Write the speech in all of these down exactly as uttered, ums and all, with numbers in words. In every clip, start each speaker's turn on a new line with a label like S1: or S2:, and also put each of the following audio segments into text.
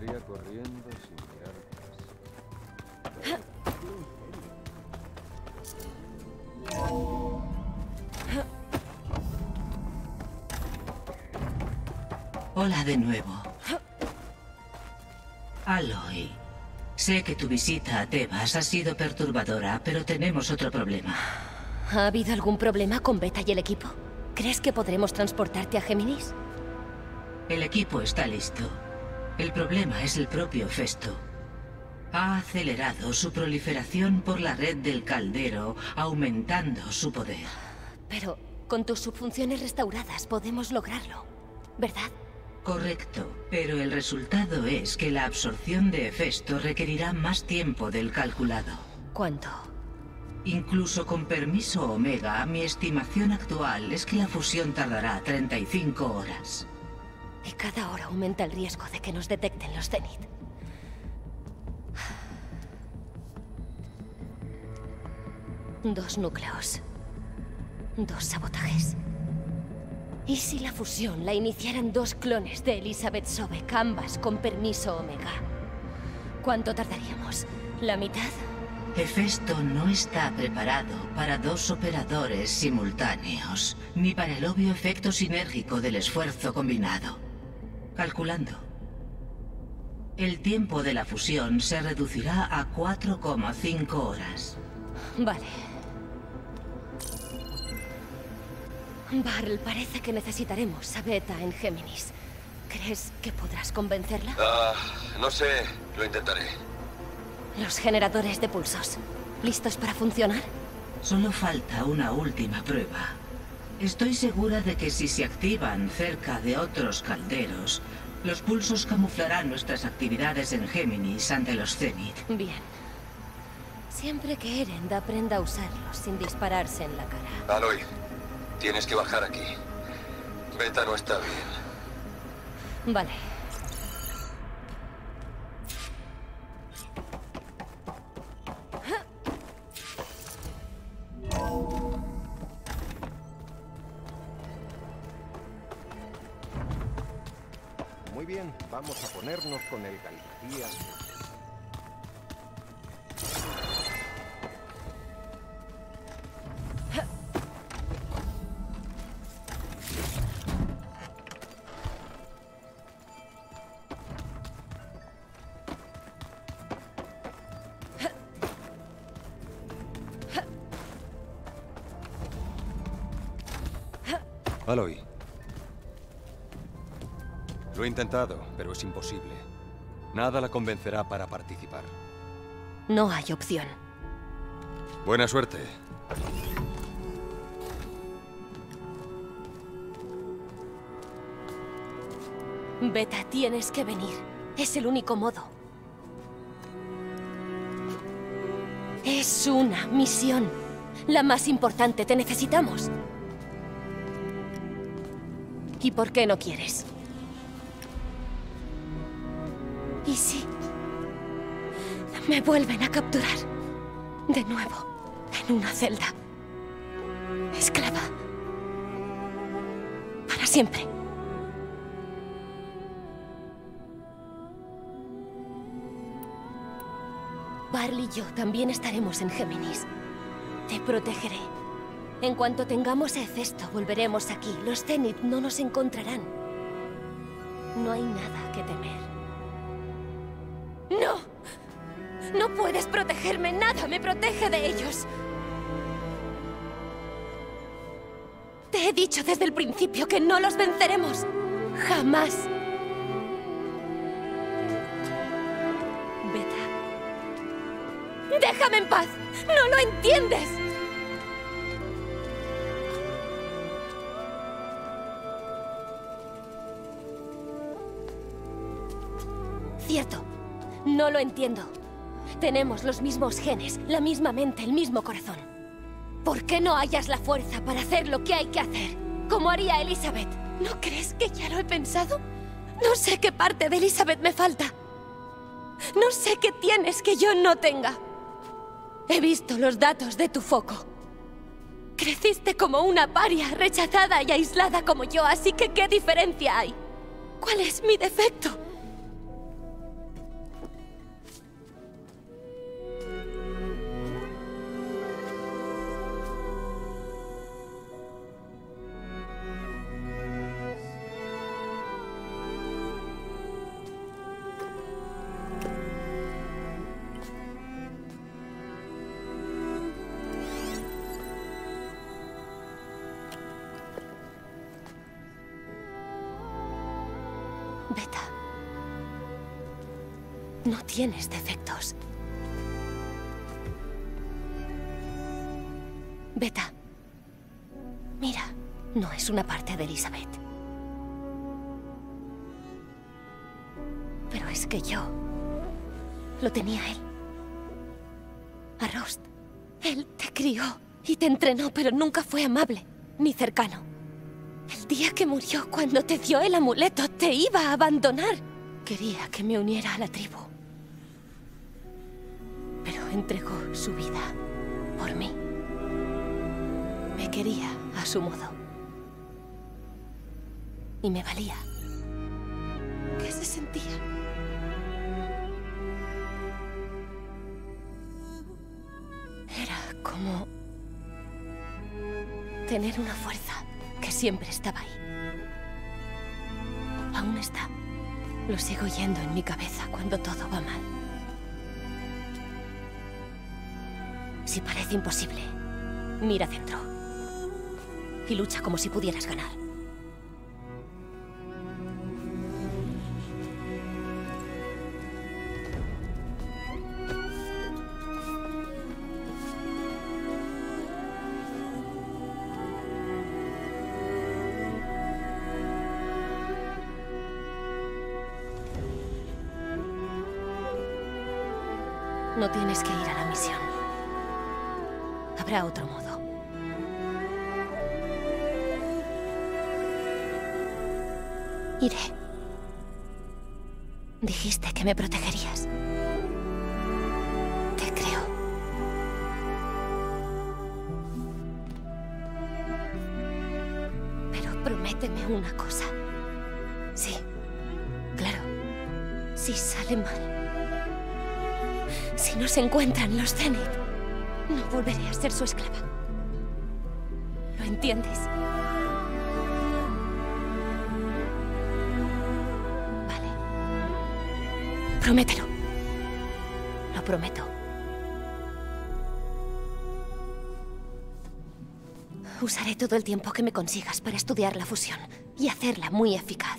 S1: Saldría corriendo sin mirar atrás.
S2: Hola de nuevo. Aloy, sé que tu visita a Tebas ha sido perturbadora, pero tenemos otro problema.
S3: ¿Ha habido algún problema con Beta y el equipo? ¿Crees que podremos transportarte a Géminis?
S2: El equipo está listo. El problema es el propio Festo. Ha acelerado su proliferación por la red del caldero, aumentando su poder.
S3: Pero con tus subfunciones restauradas podemos lograrlo, ¿verdad?
S2: Correcto, pero el resultado es que la absorción de Hefesto requerirá más tiempo del calculado.
S3: ¿Cuánto?
S2: Incluso con permiso Omega, mi estimación actual es que la fusión tardará treinta y cinco horas.
S3: Y cada hora aumenta el riesgo de que nos detecten los Zenith. Dos núcleos. Dos sabotajes. ¿Y si la fusión la iniciaran dos clones de Elizabeth Sobek, ambas con permiso Omega? ¿Cuánto tardaríamos? ¿La mitad?
S2: Hefesto no está preparado para dos operadores simultáneos, ni para el obvio efecto sinérgico del esfuerzo combinado. Calculando. El tiempo de la fusión se reducirá a cuatro coma cinco horas.
S3: Vale. Varl, parece que necesitaremos a Beta en Géminis. ¿Crees que podrás convencerla?
S1: Ah, no sé. Lo intentaré.
S3: Los generadores de pulsos, ¿listos para funcionar?
S2: Solo falta una última prueba. Estoy segura de que si se activan cerca de otros calderos, los pulsos camuflarán nuestras actividades en Géminis ante los Zenith.
S3: Bien. Siempre que Erend aprenda a usarlos sin dispararse en la cara.
S1: Aloy, tienes que bajar aquí. Beta no está bien.
S3: Vale.
S4: Muy bien, vamos a ponernos con el Galimatías.
S1: Aloy. Lo he intentado, pero es imposible. Nada la convencerá para participar.
S3: No hay opción.
S1: Buena suerte.
S3: Beta, tienes que venir. Es el único modo. Es una misión. La más importante. Te necesitamos. ¿Y por qué no quieres? ¿Y si me vuelven a capturar? De nuevo, en una celda. Esclava. Para siempre. Varl y yo también estaremos en Géminis. Te protegeré. En cuanto tengamos a Hefesto, volveremos aquí. Los Zenith no nos encontrarán. No hay nada que temer. ¡No! ¡No puedes protegerme! ¡Nada me protege de ellos! Te he dicho desde el principio que no los venceremos. ¡Jamás! Beta. ¡Déjame en paz! ¡No lo entiendes! Cierto. No lo entiendo. Tenemos los mismos genes, la misma mente, el mismo corazón. ¿Por qué no hallas la fuerza para hacer lo que hay que hacer? Como haría Elizabeth. ¿No crees que ya lo he pensado? No sé qué parte de Elizabeth me falta. No sé qué tienes que yo no tenga. He visto los datos de tu foco. Creciste como una paria, rechazada y aislada como yo, así que ¿qué diferencia hay? ¿Cuál es mi defecto? No tienes defectos. Beta. Mira, no es una parte de Elizabeth. Pero es que yo lo tenía él. A Rost. Él te crió y te entrenó, pero nunca fue amable ni cercano. El día que murió, cuando te dio el amuleto, te iba a abandonar. Quería que me uniera a la tribu. Pero entregó su vida por mí. Me quería a su modo. Y me valía. ¿Qué se sentía? Era como tener una fuerza que siempre estaba ahí. Aún está. Lo sigo oyendo en mi cabeza cuando todo va mal. Si parece imposible, mira dentro. Y lucha como si pudieras ganar. No tienes que ir a la misión. Habrá otro modo. Iré. Dijiste que me protegerías. Te creo. Pero prométeme una cosa. Sí, claro. Si sale mal. Si nos encuentran los Zenith, no volveré a ser su esclava. ¿Lo entiendes? Vale. Promételo. Lo prometo. Usaré todo el tiempo que me consigas para estudiar la fusión y hacerla muy eficaz.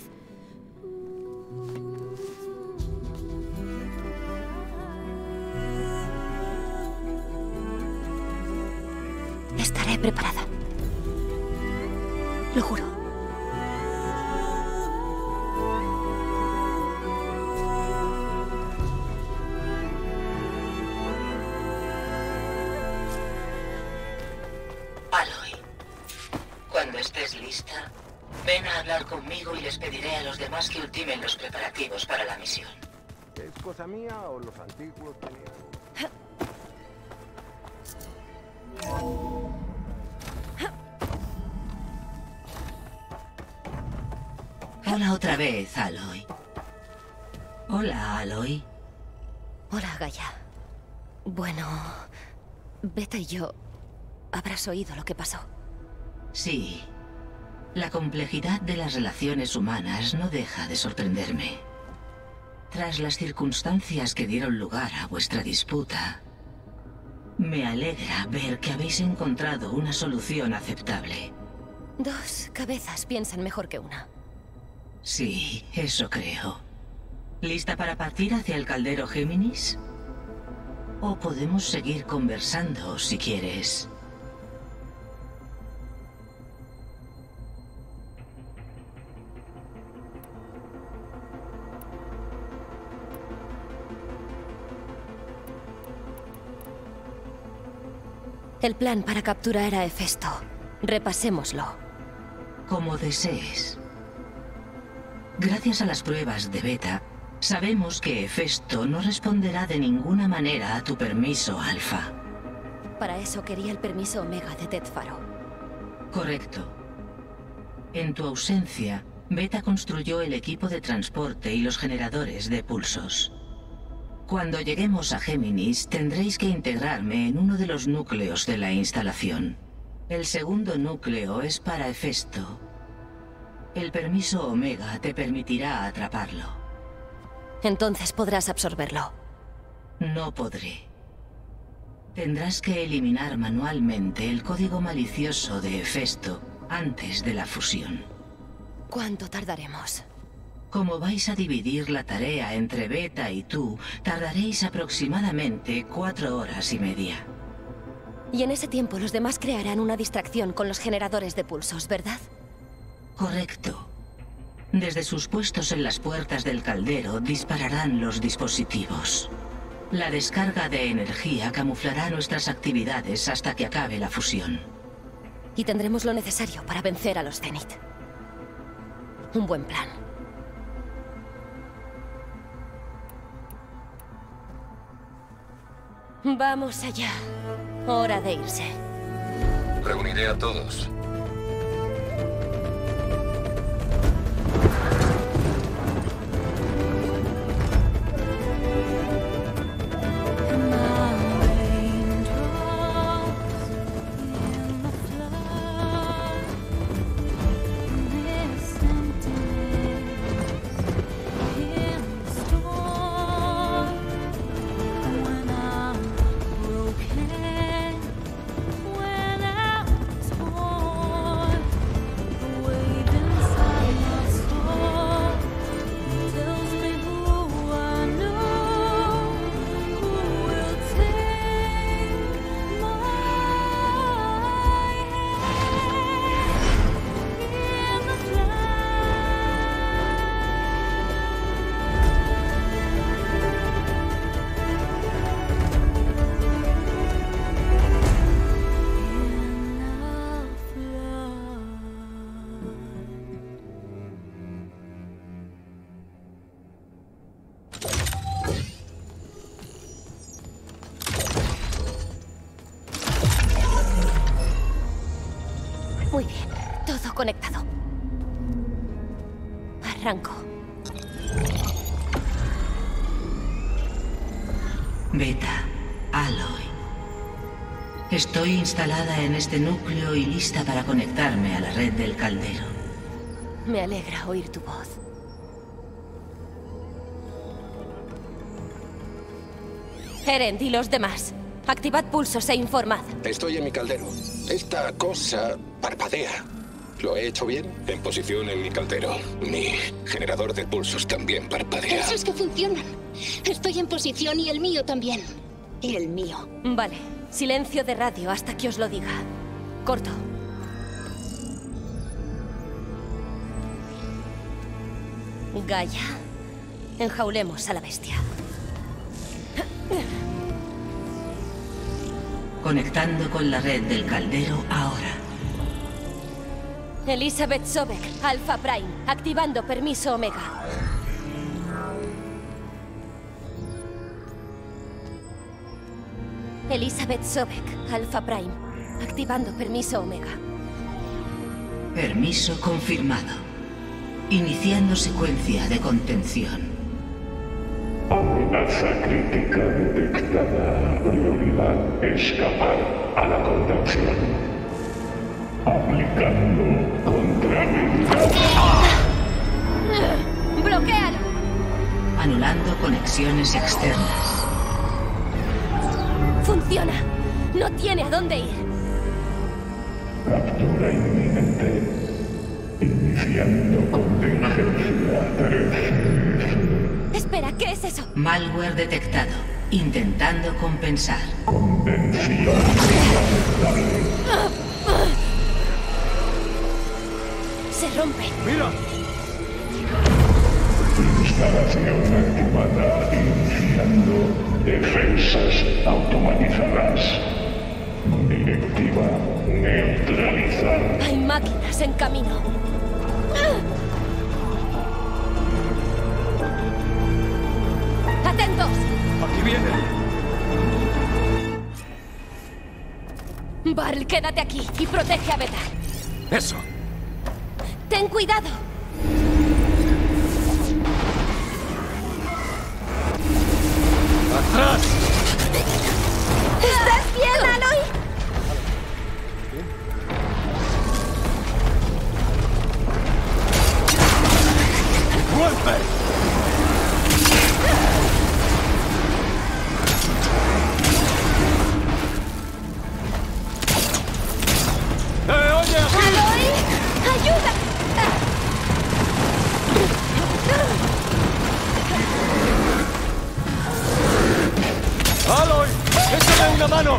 S3: Estaré preparada. Lo juro.
S2: Aloy, cuando estés lista, ven a hablar conmigo y les pediré a los demás que ultimen los preparativos para la misión.
S4: ¿Es cosa mía o los antiguos tenían?
S2: Hola otra vez, Aloy. Hola, Aloy.
S3: Hola, Gaia. Bueno, Beta y yo... Habrás oído lo que pasó.
S2: Sí. La complejidad de las relaciones humanas no deja de sorprenderme. Tras las circunstancias que dieron lugar a vuestra disputa, me alegra ver que habéis encontrado una solución aceptable.
S3: Dos cabezas piensan mejor que una.
S2: Sí, eso creo. ¿Lista para partir hacia el caldero Géminis? O podemos seguir conversando si quieres.
S3: El plan para capturar a Hefesto. Repasémoslo.
S2: Como desees. Gracias a las pruebas de Beta, sabemos que Hefesto no responderá de ninguna manera a tu permiso, Alfa.
S3: Para eso quería el permiso Omega de Ted Faro.
S2: Correcto. En tu ausencia, Beta construyó el equipo de transporte y los generadores de pulsos. Cuando lleguemos a Géminis, tendréis que integrarme en uno de los núcleos de la instalación. El segundo núcleo es para Hefesto. El permiso Omega te permitirá atraparlo.
S3: Entonces podrás absorberlo.
S2: No podré. Tendrás que eliminar manualmente el código malicioso de Hefesto antes de la fusión.
S3: ¿Cuánto tardaremos?
S2: Como vais a dividir la tarea entre Beta y tú, tardaréis aproximadamente cuatro horas y media.
S3: Y en ese tiempo los demás crearán una distracción con los generadores de pulsos, ¿verdad?
S2: Correcto. Desde sus puestos en las puertas del caldero dispararán los dispositivos. La descarga de energía camuflará nuestras actividades hasta que acabe la fusión.
S3: Y tendremos lo necesario para vencer a los Zenith. Un buen plan. Vamos allá. Hora de irse.
S1: Reuniré a todos.
S3: Muy bien, todo conectado. Arranco.
S2: Beta, Aloy. Estoy instalada en este núcleo y lista para conectarme a la red del caldero.
S3: Me alegra oír tu voz. Erend y los demás. Activad pulsos e informad.
S5: Estoy en mi caldero. Esta cosa parpadea. ¿Lo he hecho bien? En posición en mi caldero. Mi generador de pulsos también parpadea.
S6: Esos que funcionan. Estoy en posición y el mío también. Y el mío.
S3: Vale. Silencio de radio hasta que os lo diga. Corto. Gaia. Enjaulemos a la bestia.
S2: Conectando con la red del caldero ahora.
S3: Elizabeth Sobek, Alpha Prime, activando permiso Omega. Elizabeth Sobek, Alpha Prime, activando permiso Omega.
S2: Permiso confirmado. Iniciando secuencia de contención.
S7: Amenaza crítica detectada. Prioridad escapar a la contención. Aplicando contramedidas.
S3: ¡Bloquéalo!
S2: Anulando conexiones externas.
S3: ¡Funciona! No tiene a dónde ir.
S7: Captura inminente. Iniciando contingencia trece.
S3: Espera, ¿qué es eso?
S2: Malware detectado. Intentando compensar.
S7: Convención inaceptable.
S3: Se rompe.
S7: Instalación activada. Iniciando defensas automatizadas. Directiva neutralizar.
S3: Hay máquinas en camino. ¡Atentos!
S1: ¡Aquí viene!
S3: Varl, quédate aquí y protege a Beta.
S1: ¡Eso!
S3: ¡Ten cuidado!
S1: ¡Atrás!
S3: ¿Estás bien, Aloy?
S1: ¡Golpe! ¡Eh, oye!
S3: ¡Aloy! ¡Ayuda!
S8: una mano!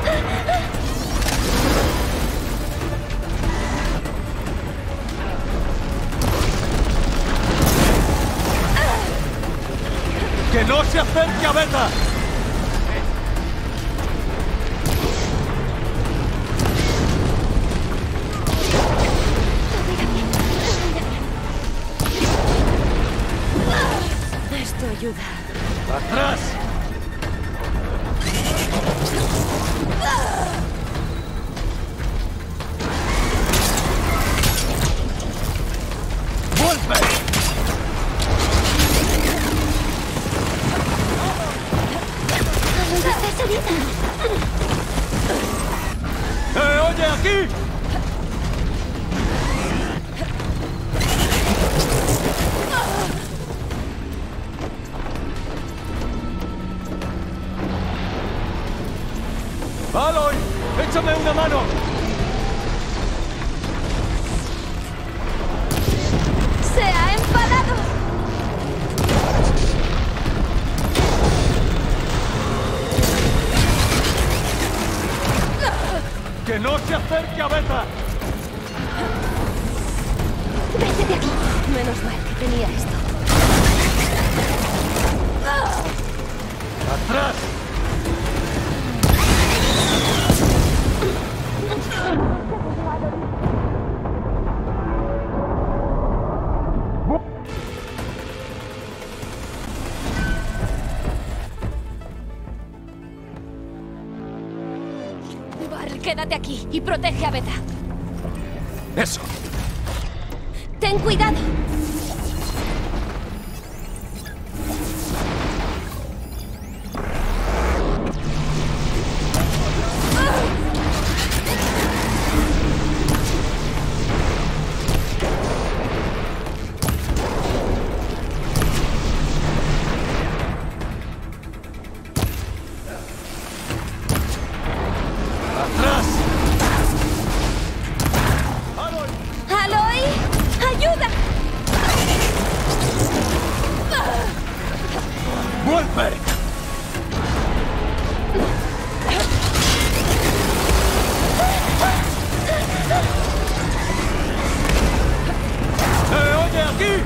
S8: ¡Que no se acerque a Beta!
S3: Esto ayuda.
S8: ¡Atrás! ¡Vuelve!
S3: ¿Dónde está Sarita?
S8: ¡Eh, oye, aquí! ¡Aloy! ¡Échame una mano!
S3: ¡Se ha enfadado!
S8: ¡Que no se acerque a Beta!
S3: ¡Vete de aquí! Menos mal que tenía esto.
S8: ¡Atrás!
S3: Val, quédate aquí y protege a Beta.
S8: ¡Eso!
S3: ¡Ten cuidado!
S8: ¡Atrás!
S3: ¡Aloy! ¡Ayuda!
S8: ¡Vuelve! ¡Eh, oye, aquí!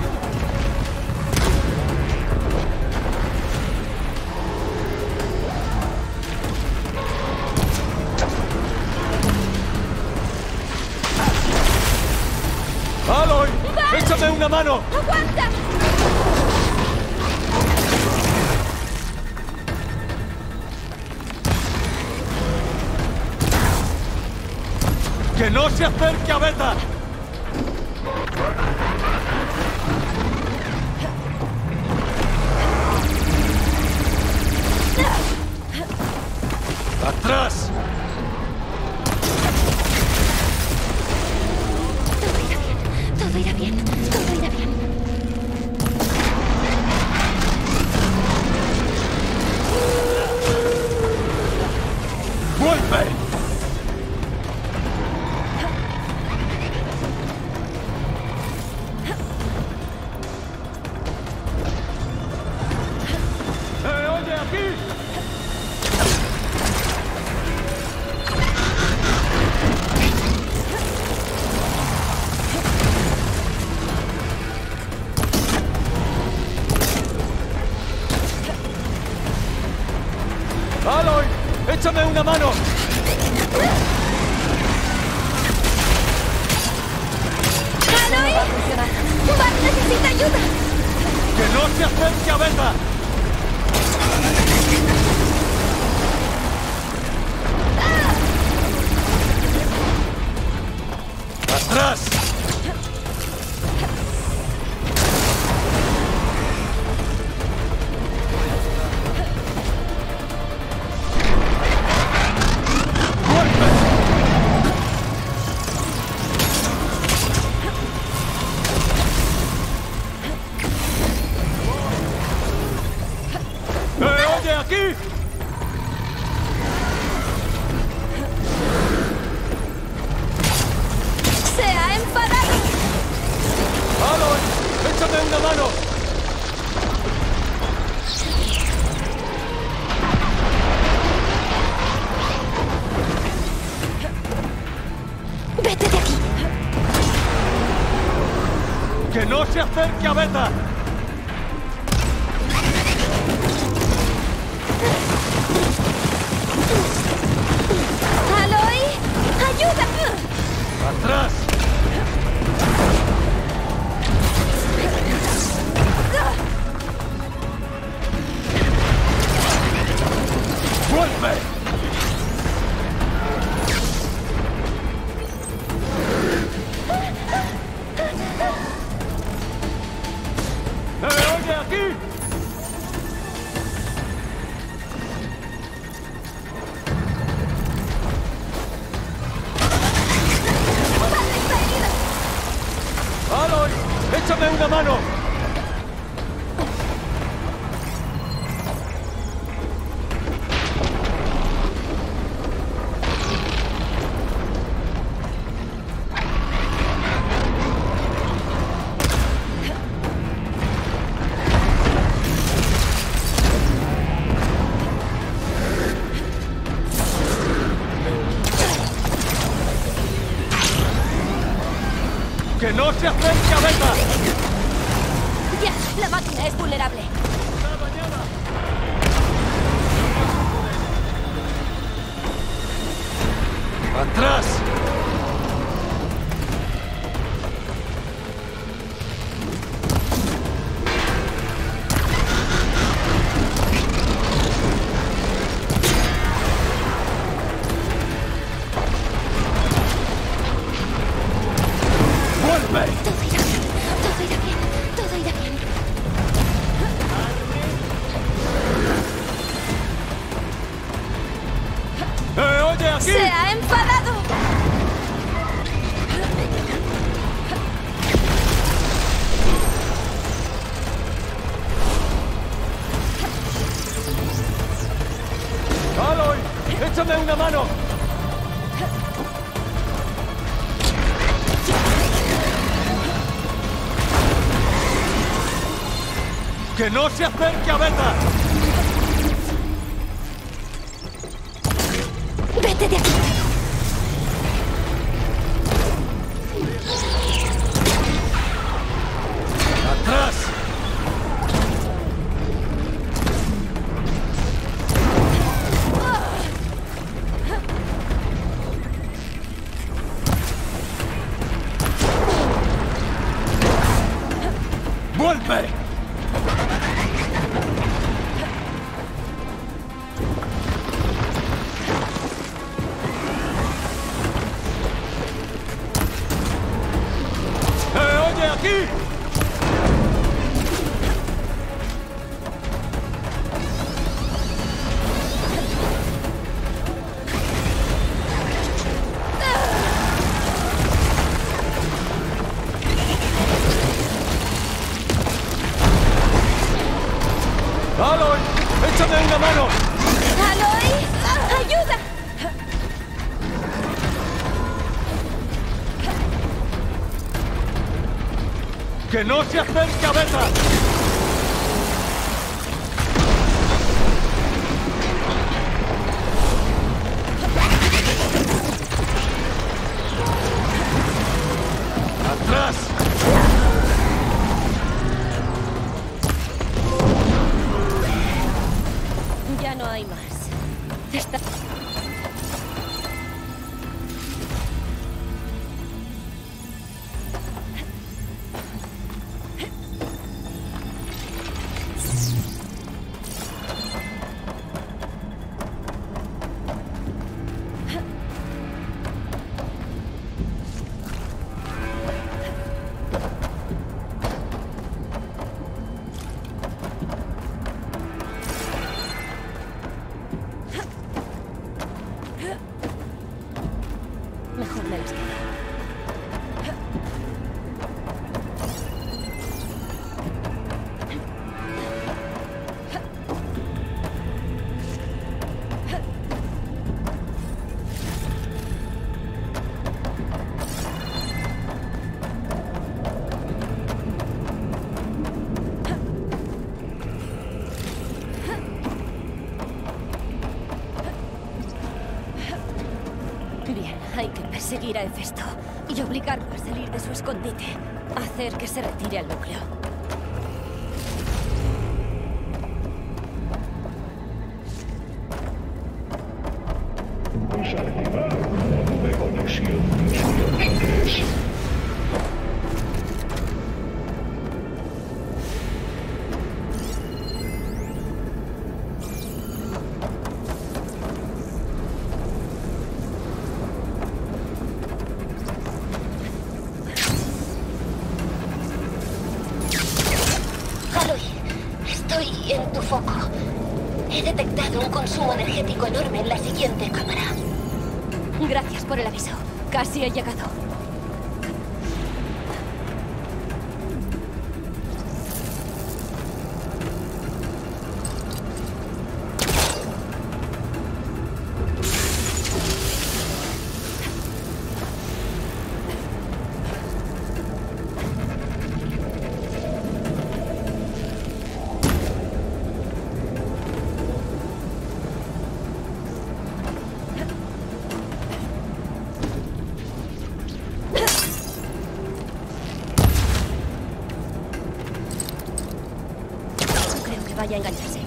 S8: ¡Aloy! ¡Échame una mano!
S3: ¡Aguanta!
S8: ¡Que no se acerque a Beta! ¡Atrás!
S3: Todo irá bien. Todo irá bien.
S8: ¡Vuelve! ¡Eh, oye, aquí! ¡Aloy! ¡Échame una mano!
S3: ¡Aloy! ¡Val necesita ayuda!
S8: ¡Que no se acerque a Beta! ¡Atrás! ¡Eh, oye, aquí!
S3: ¡Se ha enfadado!
S8: ¡Aloy! ¡Échame una mano! se acerque a Beta!
S3: ¡Aloy! ¡Ayuda!
S8: ¡Atrás! ¡Vuelve! ¡Eh, oye, aquí! ¡Aloy! ¡Échame una mano! ¡Que no se acerque a Beta!
S3: Ya, la máquina es vulnerable.
S8: ¡Atrás! ¡Vuelve!
S3: Todo irá bien, todo irá bien, todo irá bien.
S8: ¡Eh, oye, aquí!
S3: ¡Se ha enfadado!
S8: ¡Aloy! ¡Échame una mano! ¡Que no se acerque a Beta!
S3: ¡Vete de aquí!
S8: ¡Atrás! ¡Vuelve! ¡Eh, oye, aquí! ¡Aloy! ¡Échame una mano!
S3: ¡Aloy! ¡Ayuda!
S8: ¡Que no se acerque a Beta! ¡Atrás!
S3: Ya no hay más. Está... Mejor me las quedo. Bien, hay que perseguir a Hefesto y obligarlo a salir de su escondite. Hacer que se retire al núcleo.
S7: Desactivar modo de conexión misión tres.
S6: Aloy, estoy en tu foco. He detectado un consumo energético enorme en la siguiente cámara.
S3: Gracias por el aviso. Casi he llegado. Vaya a engancharse.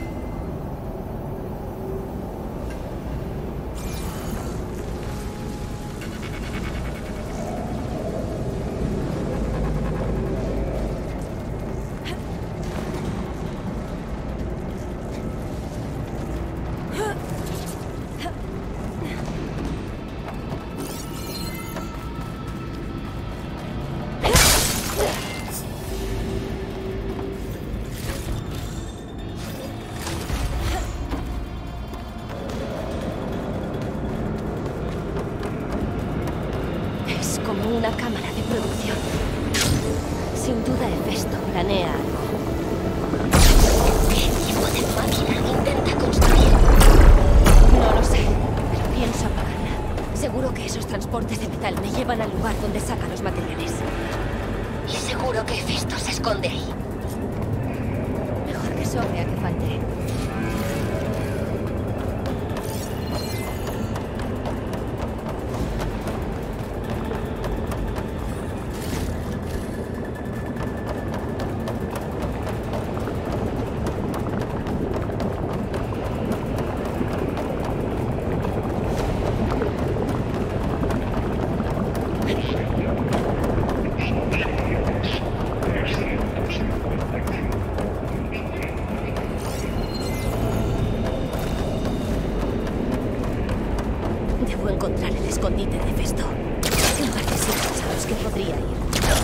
S3: Como una cámara de producción. Sin duda Hefesto planea algo.
S6: ¿Qué tipo de máquina intenta construir?
S3: No lo sé, pero pienso apagarla. Seguro que esos transportes de metal me llevan al lugar donde saca los materiales.
S6: Y seguro que Hefesto se esconde ahí.
S3: Mejor que sobre a que falte. Debo encontrar el escondite de Hefesto. Hay un par de sitios a los que podría ir.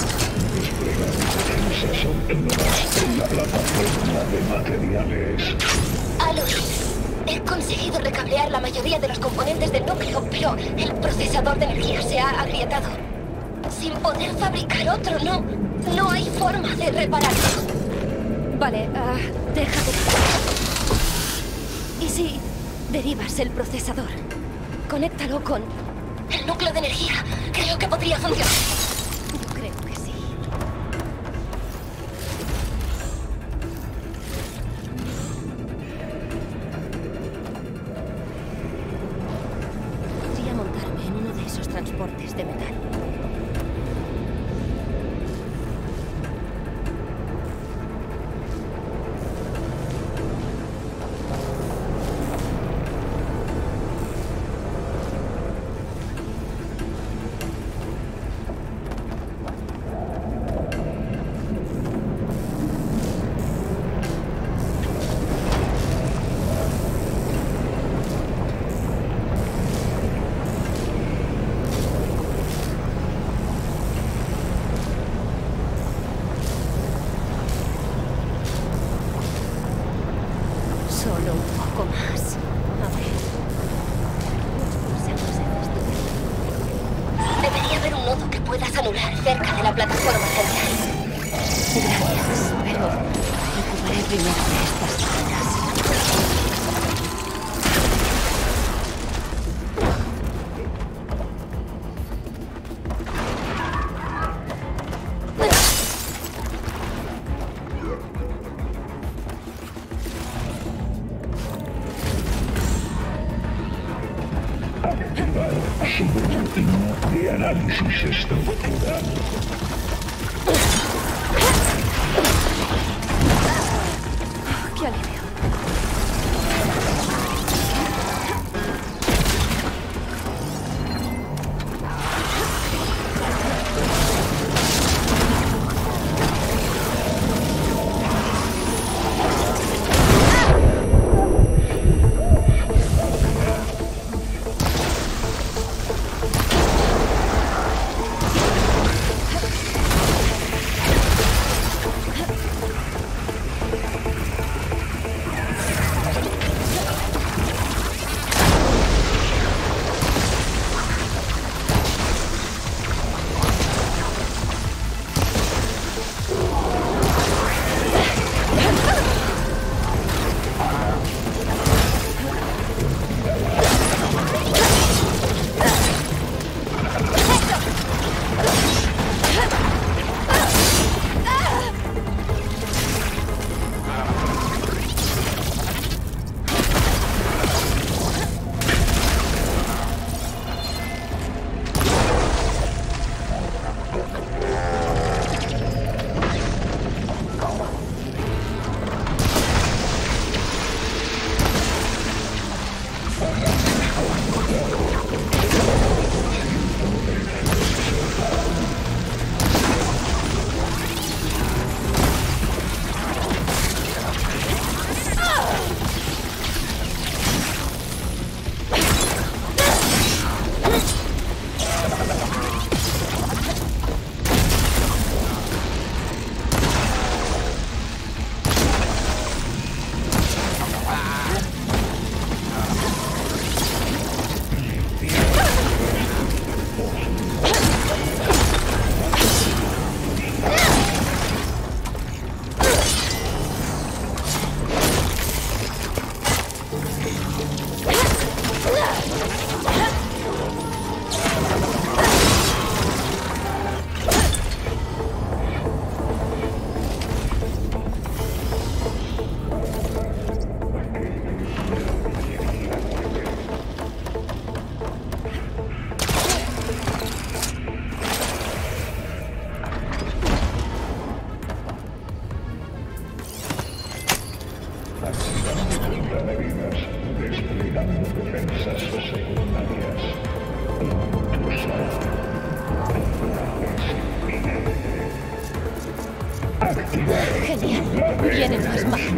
S7: Defensas óptimas en la plataforma de materiales.
S6: Aloy, he conseguido recablear la mayoría de los componentes del núcleo, pero el procesador de energía se ha agrietado. Sin poder fabricar otro, no, no hay forma de repararlo.
S3: Vale, uh, déjate. ¿Y si derivas el procesador? Conéctalo con...
S6: El núcleo de energía. Creo que podría funcionar.
S3: Yo creo que sí. Podría montarme en uno de esos transportes de metal. Solo un poco más. A ver.
S6: Debería haber un nodo que puedas anular cerca de la plataforma central.
S3: Gracias, pero recuperé primero de estas cadenas.
S7: Activar subúltimo de análisis estructural.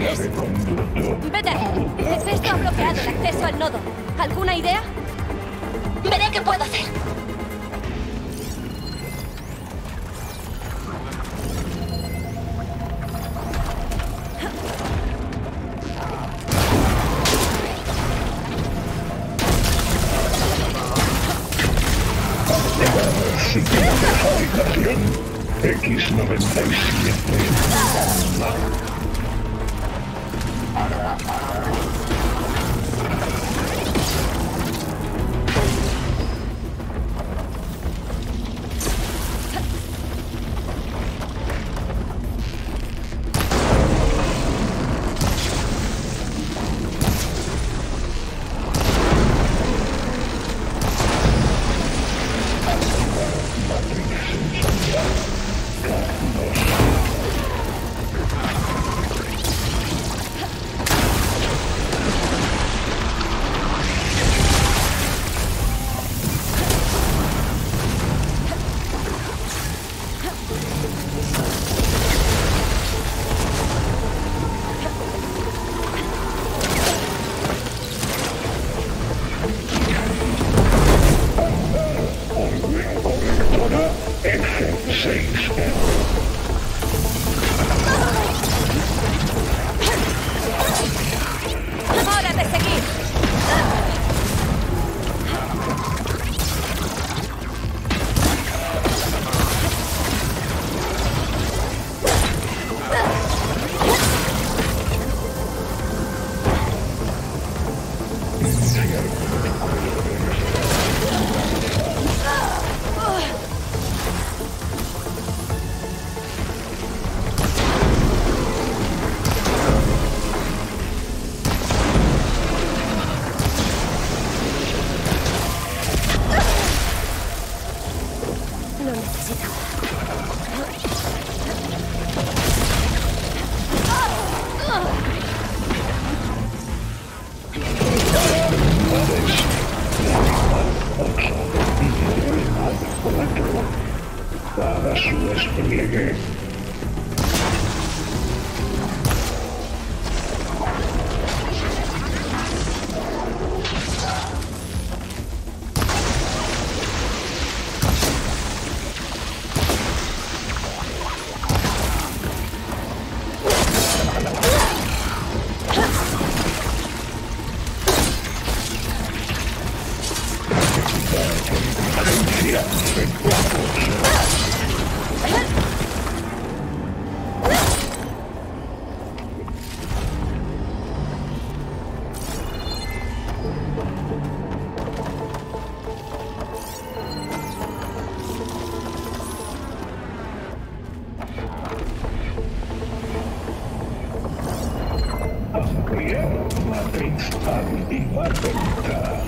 S3: quieres? Vete. Esto ha bloqueado el acceso al nodo. ¿Alguna idea?
S6: Veré qué puedo hacer.
S7: X noventa y siete.
S3: ¡Hora de seguir! Lo necesitaba.
S7: Para su despliegue. Matrix activa delta.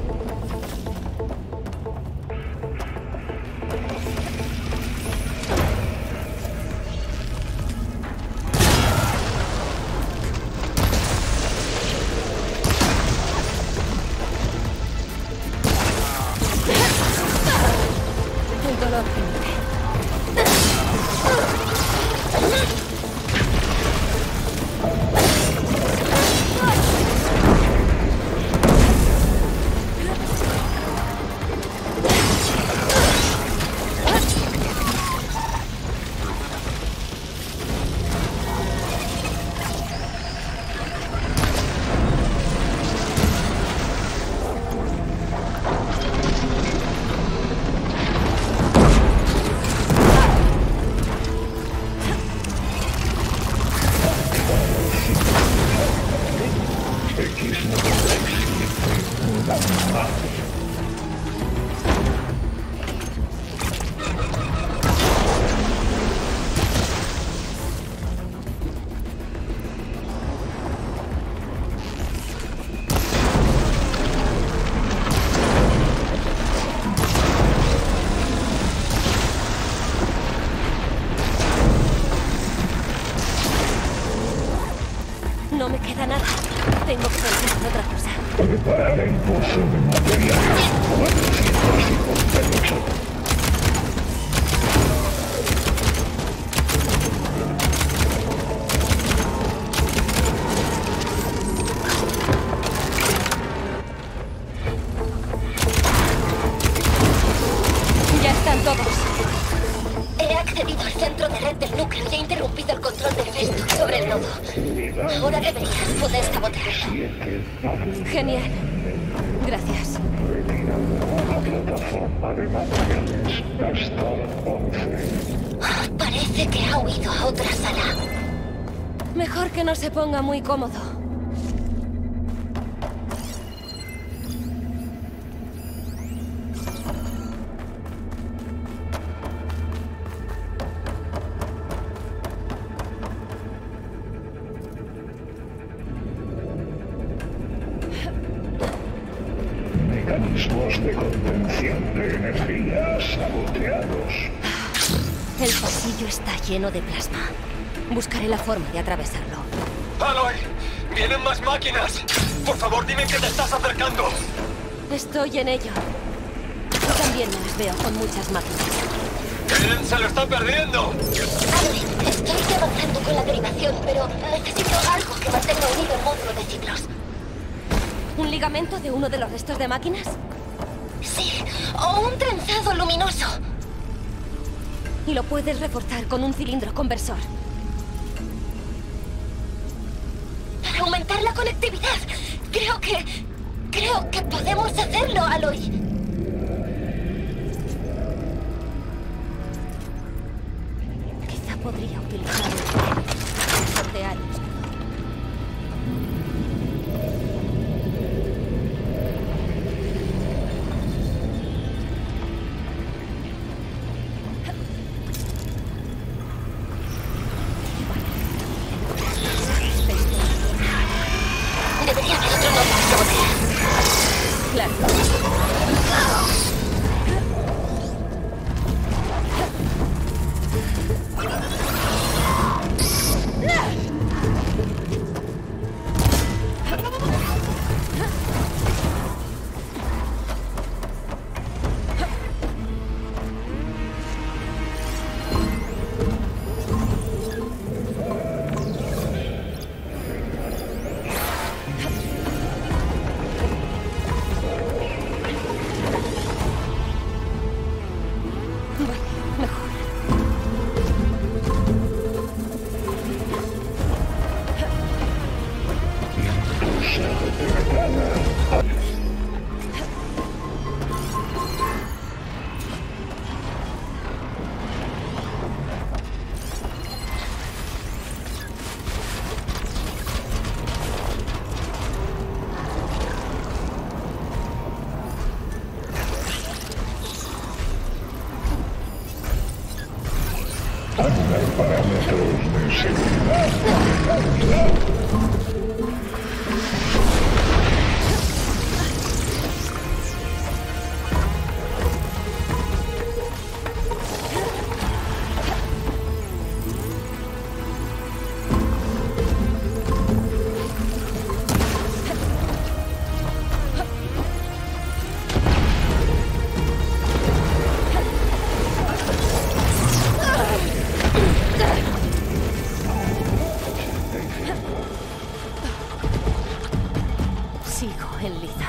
S3: El dolor límite. No me queda nada. Tengo que pensar en otra cosa.
S7: Preparar el pozo de materiales cuatrocientos cincuenta y ocho.
S6: Ahora deberías poder sabotearlo.
S3: Genial. Gracias.
S7: Plataforma de materiales. Gastón once.
S6: Parece que ha huido a otra sala.
S3: Mejor que no se ponga muy cómodo.
S7: Mecanismos de contención de energía saboteados.
S3: El pasillo está lleno de plasma. Buscaré la forma de atravesarlo.
S1: ¡Aloy! ¡Vienen más máquinas! Por favor, dime que te estás acercando.
S3: Estoy en ello. Yo también me las veo con muchas máquinas.
S1: ¡Eren se lo está perdiendo!
S6: Aloy, estoy avanzando con la derivación, pero necesito algo que mantenga unido el módulo de ciclos.
S3: ¿Un ligamento de uno de los restos de máquinas?
S6: Sí, o un trenzado luminoso.
S3: Y lo puedes reforzar con un cilindro conversor.
S6: Para aumentar la conectividad. Creo que... Creo que podemos hacerlo, Aloy.
S3: Quizá podría utilizar el tren para sortear el escudo.
S6: Debería haber otro modo de sabotear.
S3: Claro.
S7: Parámetros de seguridad.
S3: Sigo en liza.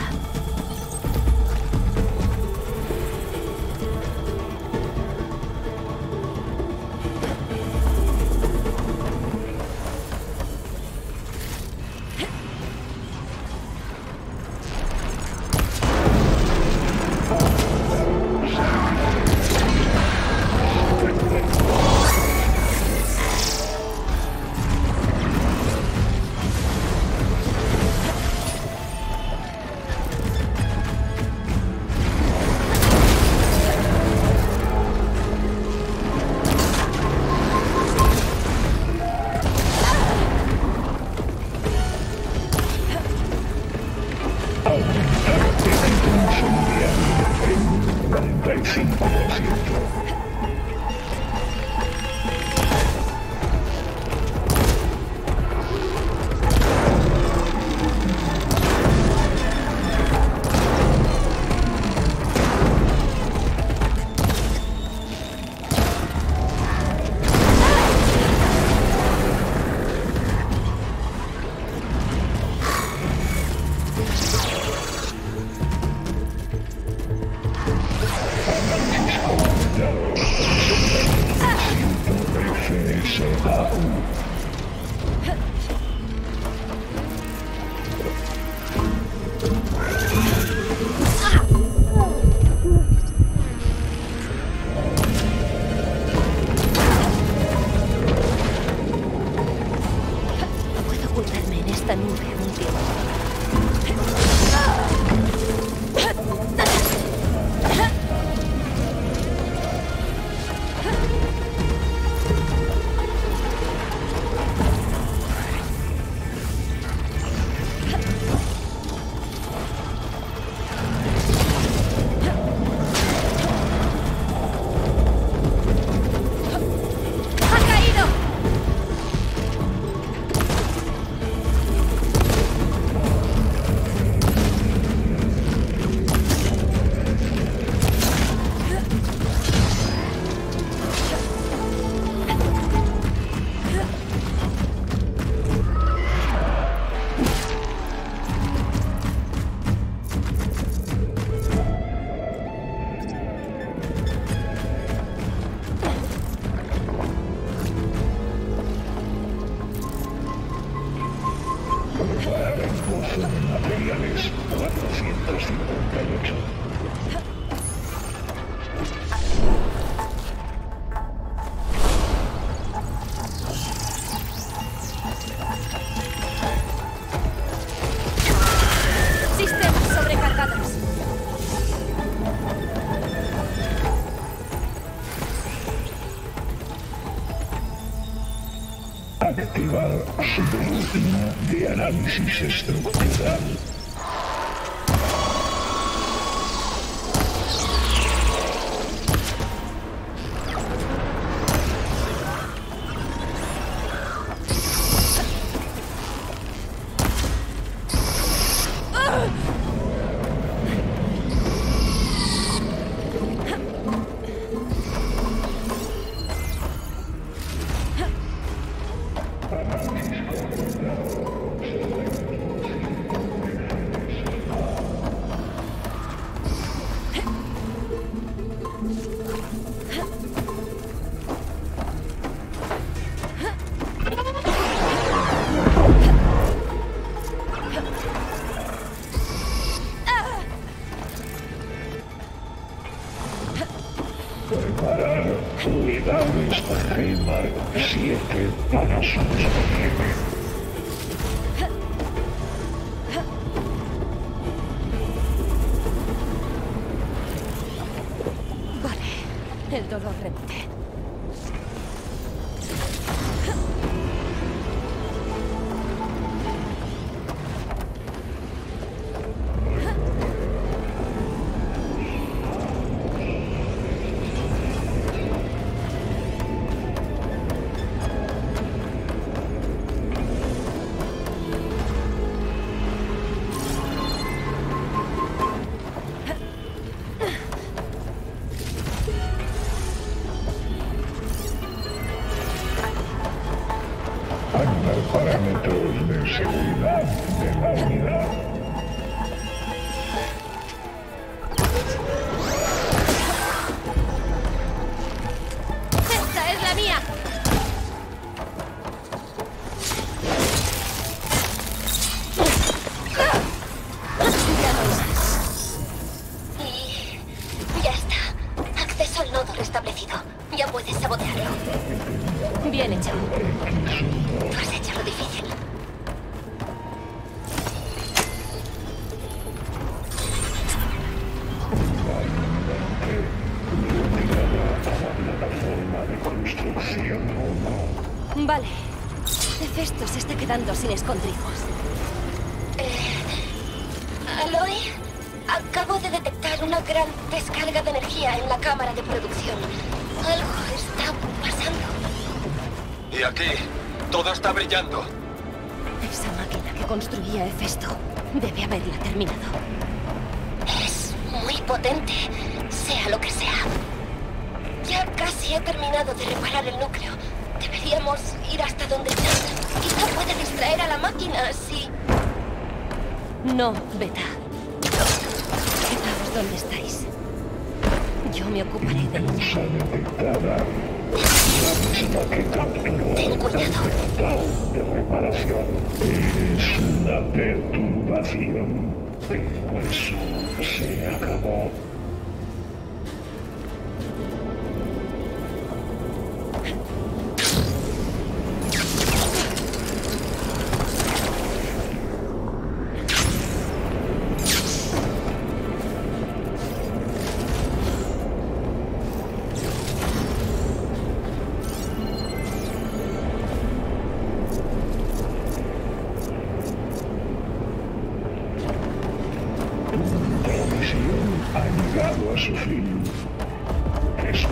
S7: cuarenta y cinco por ciento. Análisis completado. preparar su rutina de análisis estructural. Preparar unidades para el Mark siete para su despliegue.
S3: Vale, el dolor remite.
S7: Parámetros de seguridad de la unidad.
S3: ¡Esta es la mía! Ya no es.
S6: Y ya está. Acceso al nodo restablecido. Ya puedes sabotearlo.
S3: Bien hecho.
S6: Tú has hecho lo difícil.
S3: Vale. Hefesto se está quedando sin escondrijos.
S6: Eh, Aloy, acabo de detectar una gran descarga de energía en la cámara de producción. Algo está pasando.
S1: Y aquí, todo está brillando.
S3: Esa máquina que construía Hefesto debe haberla terminado.
S6: Es muy potente, sea lo que sea. Ya casi he terminado de reparar el núcleo. Deberíamos ir hasta donde está. Quizá pueda distraer a la máquina, sí.
S3: No, Beta. Quedaos donde estáis. Yo me ocuparé de ella.
S6: Ten cuidado.
S7: De reparación. Es una perturbación. Pero eso se acabó. Ha llegado a su fin. Es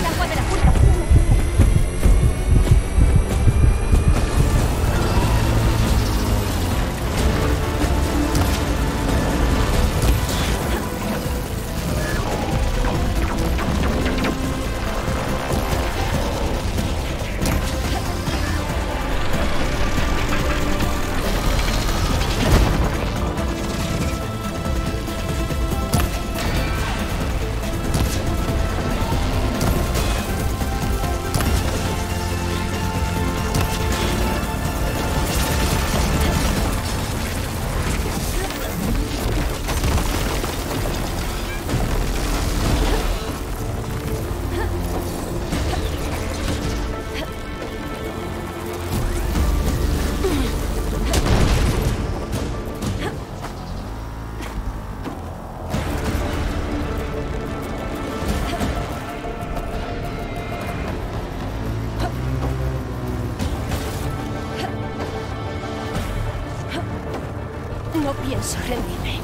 S3: agua de la culpa. No pienso rendirme.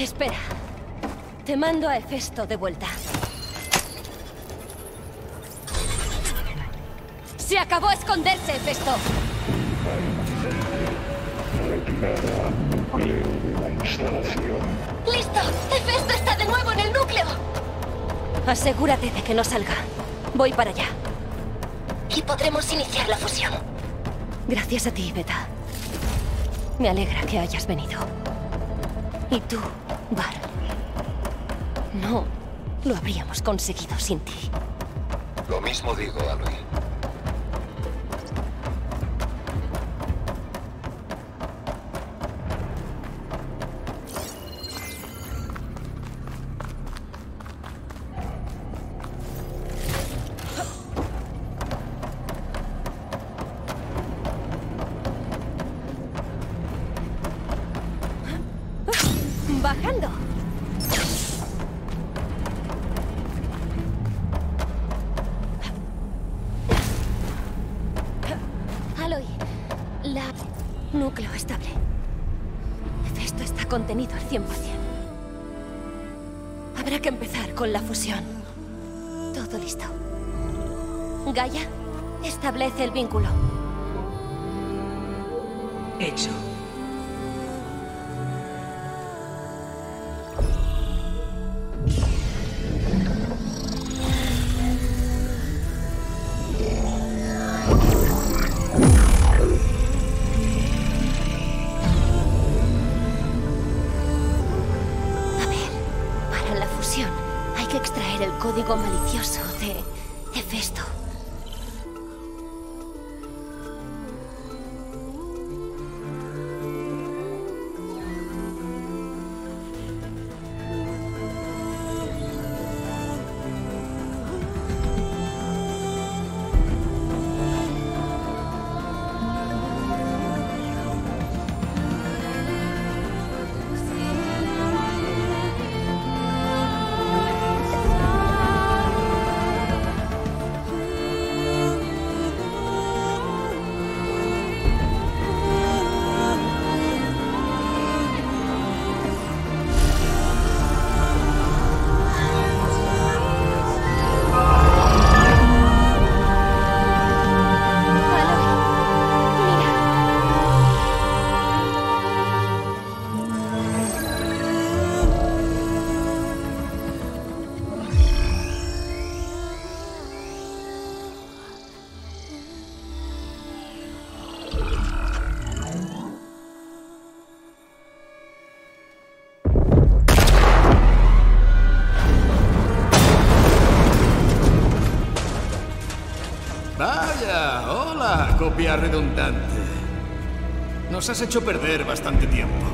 S3: Espera. Te mando a Hefesto de vuelta. ¡Se acabó esconderse, Hefesto!
S7: Retirada núcleo de la instalación.
S6: ¡Listo! ¡Hefesto está de nuevo en el núcleo!
S3: Asegúrate de que no salga. Voy para allá.
S6: Y podremos iniciar la fusión.
S3: Gracias a ti, Beta. Me alegra que hayas venido. Y tú, Var. No lo habríamos conseguido sin ti.
S1: Lo mismo digo, Aloy.
S3: Bajando. Aloy, la... núcleo estable. Hefesto está contenido al cien por cien. Habrá que empezar con la fusión. Todo listo. Gaia, establece el vínculo.
S2: Hecho.
S3: Hay que extraer el código malicioso de Hefesto.
S9: Vaya, hola, copia redundante. Nos has hecho perder bastante tiempo.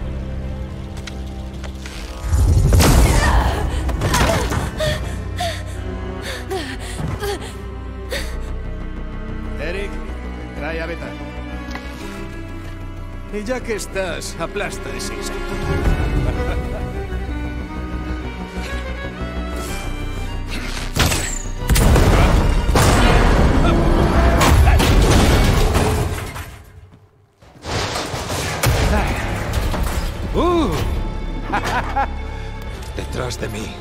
S9: Eric, trae a Beta. Y ya que estás, aplasta ese insecto.
S1: ¡Uh! Detrás de mí.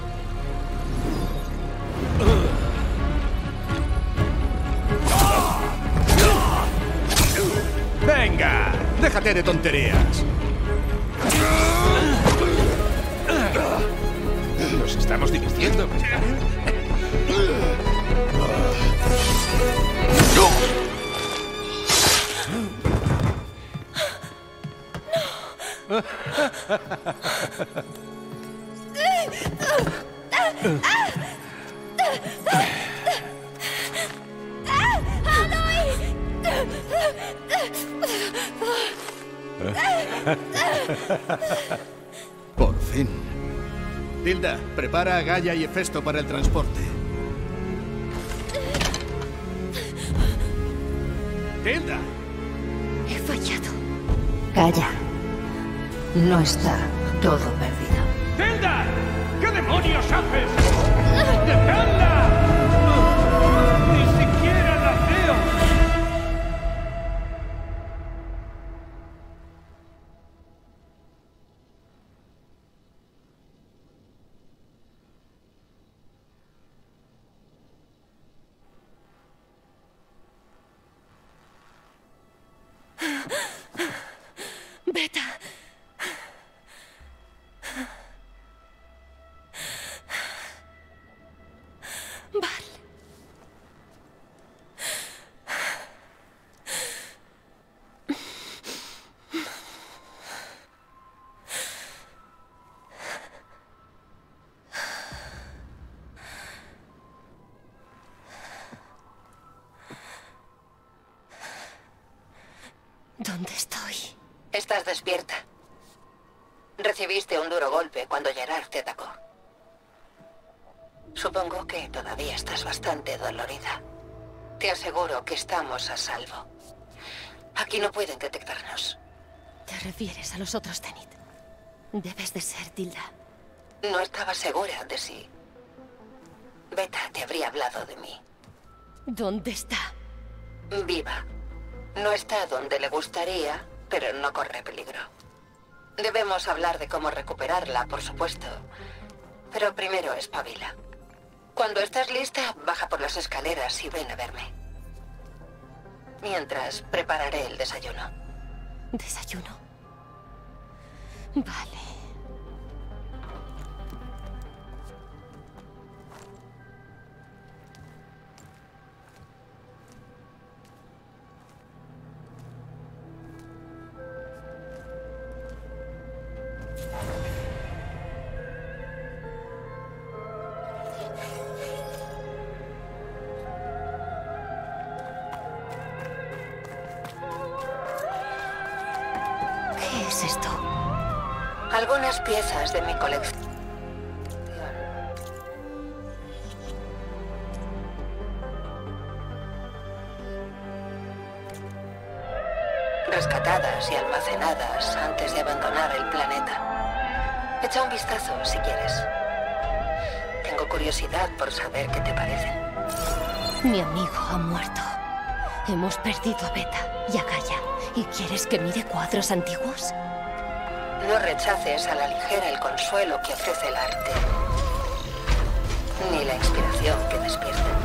S9: ¡Venga! ¡Déjate de tonterías!
S1: Nos estamos divirtiendo.
S9: Por fin. Tilda, prepara a Gaia y Hefesto para el transporte. ¡Tilda!
S3: He fallado.
S2: Calla. No está todo perdido.
S8: ¡Tilda! ¿Qué demonios haces? ¡Dejadla! ¡Ni siquiera la veo!
S3: ¿Dónde estoy?
S6: Estás despierta. Recibiste un duro golpe cuando Gerard te atacó. Supongo que todavía estás bastante dolorida. Te aseguro que estamos a salvo. Aquí no pueden detectarnos.
S3: ¿Te refieres a los otros Zenith? Debes de ser Tilda.
S6: No estaba segura de si Beta te habría hablado de mí.
S3: ¿Dónde está?
S6: Viva. No está donde le gustaría, pero no corre peligro. Debemos hablar de cómo recuperarla, por supuesto. Pero primero espabila. Cuando estés lista, baja por las escaleras y ven a verme. Mientras, prepararé el desayuno.
S3: ¿Desayuno? Vale. ¿Qué es esto?
S6: Algunas piezas de mi colección. Rescatadas y almacenadas antes de abandonar el planeta. Echa un vistazo si quieres. Tengo curiosidad por saber qué te parecen.
S3: Mi amigo ha muerto. Hemos perdido a Beta y a Gaia. ¿Y quieres que mire cuadros antiguos?
S6: No rechaces a la ligera el consuelo que ofrece el arte, ni la inspiración que despierta.